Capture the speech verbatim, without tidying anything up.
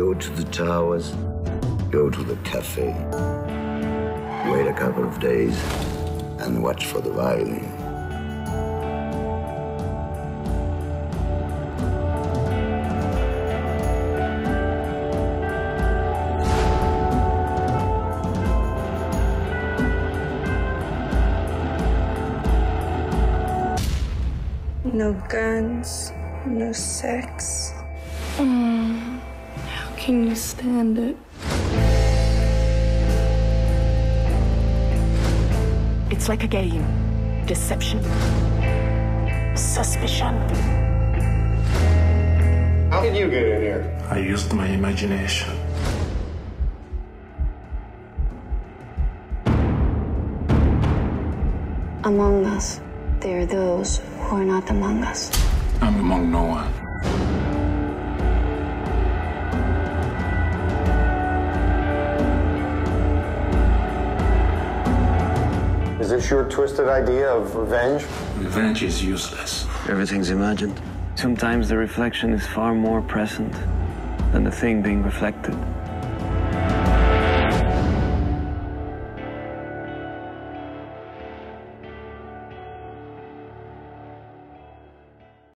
Go to the towers, go to the cafe. Wait a couple of days and watch for the violin. No guns, no sex. Mm, how can you stand it? It's like a game. Deception. Suspicion. How did you get in here? I used my imagination. Among us, there are those who are not among us. I'm among no one. Is this your twisted idea of revenge? Revenge is useless. Everything's imagined. Sometimes the reflection is far more present than the thing being reflected.